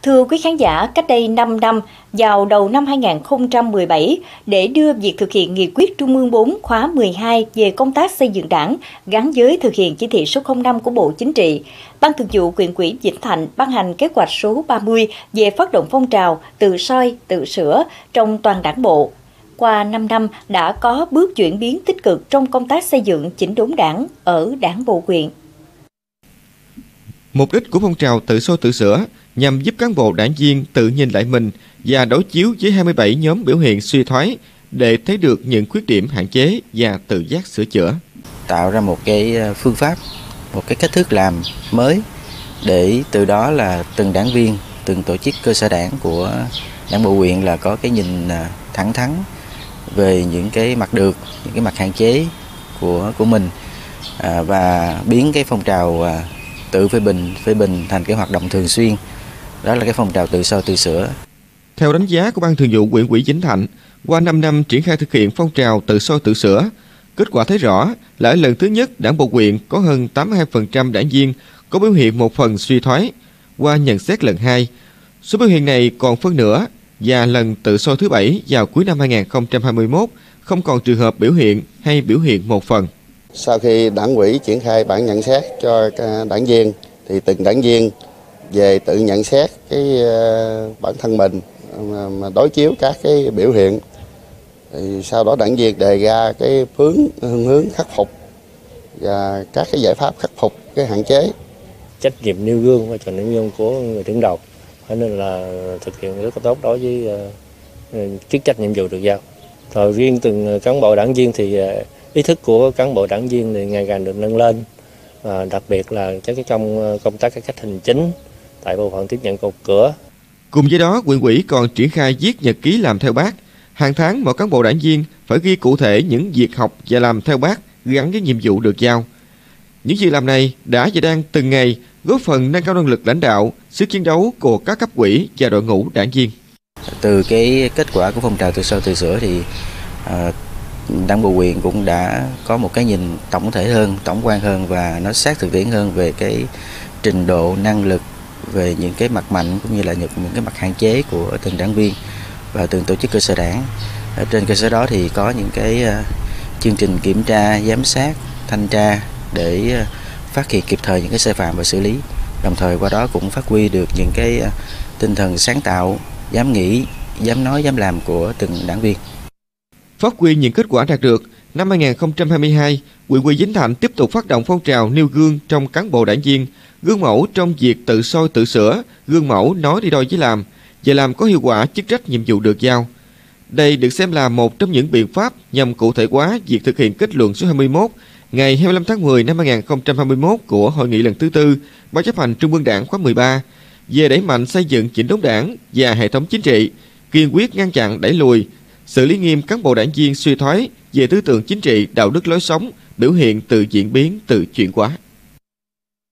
Thưa quý khán giả, cách đây 5 năm, vào đầu năm 2017, để đưa việc thực hiện nghị quyết Trung ương 4 khóa 12 về công tác xây dựng Đảng gắn với thực hiện chỉ thị số 05 của Bộ Chính trị, Ban Thường vụ Huyện ủy Vĩnh Thạnh ban hành kế hoạch số 30 về phát động phong trào tự soi, tự sửa trong toàn Đảng bộ. Qua 5 năm đã có bước chuyển biến tích cực trong công tác xây dựng chỉnh đốn Đảng ở Đảng bộ huyện. Mục đích của phong trào tự soi tự sửa nhằm giúp cán bộ đảng viên tự nhìn lại mình và đối chiếu với 27 nhóm biểu hiện suy thoái để thấy được những khuyết điểm hạn chế và tự giác sửa chữa. Tạo ra một cái phương pháp, một cái cách thức làm mới để từ đó là từng đảng viên, từng tổ chức cơ sở đảng của Đảng bộ huyện là có cái nhìn thẳng thắn về những cái mặt được, những cái mặt hạn chế của mình và biến cái phong trào tự phê bình thành cái hoạt động thường xuyên. Đó là cái phong trào tự soi tự sửa. Theo đánh giá của Ban Thường vụ Huyện ủy Vĩnh Thạnh, qua 5 năm triển khai thực hiện phong trào tự soi tự sửa, kết quả thấy rõ là ở lần thứ nhất Đảng bộ huyện có hơn 82% đảng viên có biểu hiện một phần suy thoái. Qua nhận xét lần 2, số biểu hiện này còn phân nửa và lần tự soi thứ 7 vào cuối năm 2021 không còn trường hợp biểu hiện hay biểu hiện một phần. Sau khi Đảng ủy triển khai bản nhận xét cho đảng viên thì từng đảng viên về tự nhận xét cái bản thân mình mà đối chiếu các cái biểu hiện. Thì sau đó đảng viên đề ra cái hướng khắc phục và các cái giải pháp khắc phục cái hạn chế. Trách nhiệm nêu gương vai trò nêu gương của người đứng đầu, cho nên là thực hiện rất là tốt đối với chức trách nhiệm vụ được giao. Rồi riêng từng cán bộ đảng viên thì ý thức của cán bộ đảng viên thì ngày càng được nâng lên, và đặc biệt là trong công tác cải cách hành chính tại bộ phận tiếp nhận một cửa. Cùng với đó, huyện ủy còn triển khai viết nhật ký làm theo Bác. Hàng tháng mỗi cán bộ đảng viên phải ghi cụ thể những việc học và làm theo Bác gắn với nhiệm vụ được giao. Những việc làm này đã và đang từng ngày góp phần nâng cao năng lực lãnh đạo, sức chiến đấu của các cấp ủy và đội ngũ đảng viên. Từ cái kết quả của phong trào tự soi tự sửa thì Đảng bộ huyện cũng đã có một cái nhìn tổng thể hơn, tổng quan hơn và nó sát thực tiễn hơn về cái trình độ năng lực, về những cái mặt mạnh cũng như là những cái mặt hạn chế của từng đảng viên và từng tổ chức cơ sở đảng. Trên cơ sở đó thì có những cái chương trình kiểm tra, giám sát, thanh tra để phát hiện kịp thời những cái sai phạm và xử lý. Đồng thời qua đó cũng phát huy được những cái tinh thần sáng tạo, dám nghĩ, dám nói, dám làm của từng đảng viên. Phát huy những kết quả đạt được, năm 2022, huyện ủy Vĩnh Thạnh tiếp tục phát động phong trào nêu gương trong cán bộ đảng viên, gương mẫu trong việc tự soi tự sửa, gương mẫu nói đi đôi với làm và làm có hiệu quả chức trách nhiệm vụ được giao. Đây được xem là một trong những biện pháp nhằm cụ thể hóa việc thực hiện kết luận số 21 ngày 25 tháng 10 năm 2021 của Hội nghị lần thứ 4 Ban chấp hành Trung ương Đảng khóa 13 về đẩy mạnh xây dựng chỉnh đốn Đảng và hệ thống chính trị, kiên quyết ngăn chặn đẩy lùi, xử lý nghiêm cán bộ đảng viên suy thoái về tư tưởng chính trị, đạo đức lối sống, biểu hiện tự diễn biến, tự chuyển hóa.